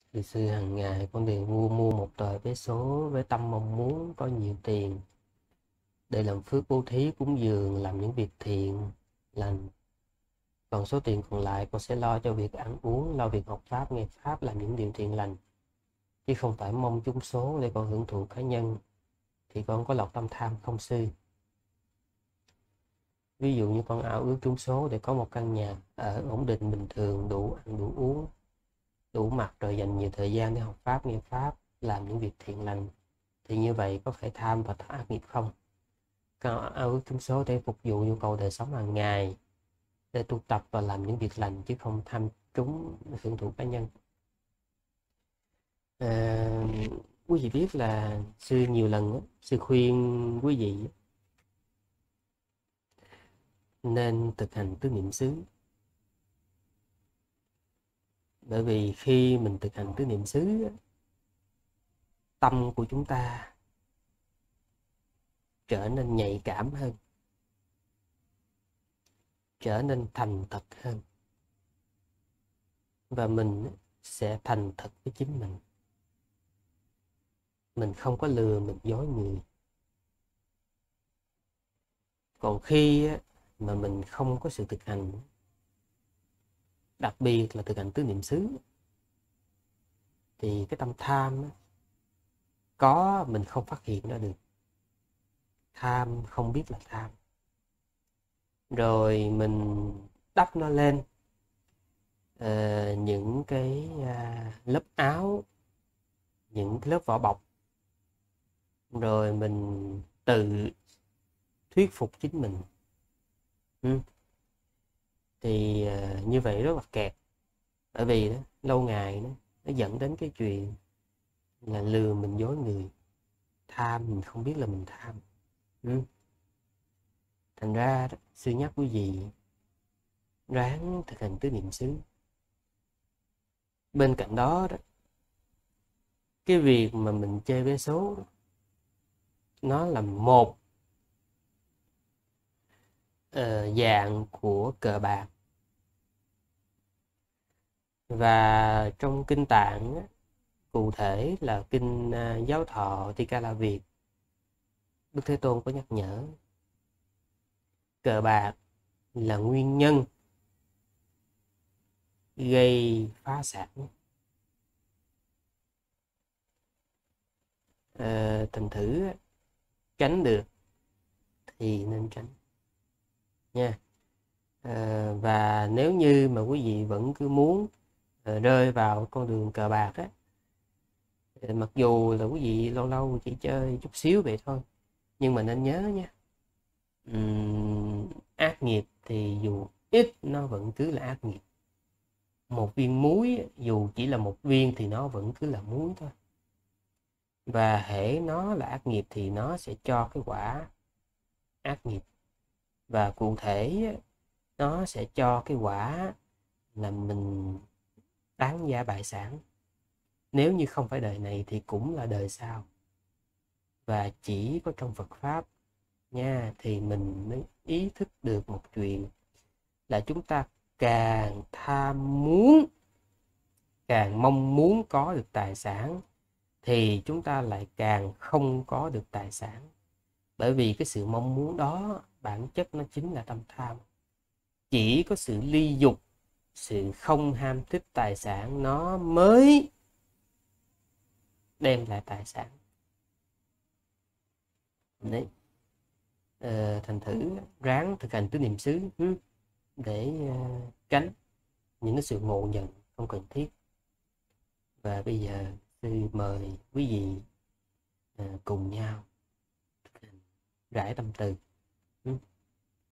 Từ xưa hàng ngày con đều mua một tờ vé số với tâm mong muốn có nhiều tiền để làm phước bố thí cúng dường, làm những việc thiện lành. Còn số tiền còn lại con sẽ lo cho việc ăn uống, lo việc học pháp, nghe pháp, làm những điều thiện lành. Chứ không phải mong trúng số để con hưởng thụ cá nhân, thì con có lọc tâm tham không sư. Ví dụ như con ao ước trúng số để có một căn nhà ở ổn định bình thường, đủ ăn đủ uống, đủ mặc, rồi dành nhiều thời gian để học pháp, nghe pháp, làm những việc thiện lành, thì như vậy có phải tham và ác nghiệp không? Con ao ước trúng số để phục vụ nhu cầu đời sống hàng ngày, để tu tập và làm những việc lành, chứ không tham trúng hưởng thụ cá nhân. à, Quý vị biết là sư nhiều lần sư khuyên quý vị nên thực hành tứ niệm xứ. Bởi vì khi mình thực hành tứ niệm xứ, tâm của chúng ta trở nên nhạy cảm hơn, trở nên thành thật hơn, và mình sẽ thành thật với chính mình. Mình không có lừa, mình dối người. Còn khi mà mình không có sự thực hành, đặc biệt là thực hành tứ niệm xứ, thì cái tâm tham có, mình không phát hiện ra được. Tham không biết là tham, rồi mình đắp nó lên những cái lớp áo, những cái lớp vỏ bọc, rồi mình tự thuyết phục chính mình. Thì như vậy rất là kẹt. Bởi vì đó, lâu ngày nó dẫn đến cái chuyện là lừa mình dối người, tham mình không biết là mình tham. Thành ra đó, sư nhắc quý vị ráng thực hành tứ niệm xứ. Bên cạnh đó, cái việc mà mình chơi vé số đó, nó là một dạng của cờ bạc. Và trong kinh Tạng, cụ thể là kinh Giáo Thọ Ti La Việt, Đức Thế Tôn có nhắc nhở cờ bạc là nguyên nhân gây phá sản. Thành thử tránh được thì nên tránh nha. Và nếu như mà quý vị vẫn cứ muốn rơi vào con đường cờ bạc á, mặc dù là quý vị lâu lâu chỉ chơi chút xíu vậy thôi, nhưng mà nên nhớ nha, ác nghiệp thì dù ít nó vẫn cứ là ác nghiệp. Một viên muối dù chỉ là một viên thì nó vẫn cứ là muối thôi. Và hễ nó là ác nghiệp thì nó sẽ cho cái quả ác nghiệp. Và cụ thể nó sẽ cho cái quả là mình tán gia bại sản. Nếu như không phải đời này thì cũng là đời sau. Và chỉ có trong Phật Pháp nha, thì mình mới ý thức được một chuyện là chúng ta càng tham muốn, càng mong muốn có được tài sản, thì chúng ta lại càng không có được tài sản. Bởi vì cái sự mong muốn đó bản chất nó chính là tâm tham. Chỉ có sự ly dục, sự không ham thích tài sản nó mới đem lại tài sản. Đấy. Thành thử ráng thực hành tứ niệm xứ để tránh những cái sự ngộ nhận không cần thiết. Và bây giờ sư mời quý vị cùng nhau rải tâm từ.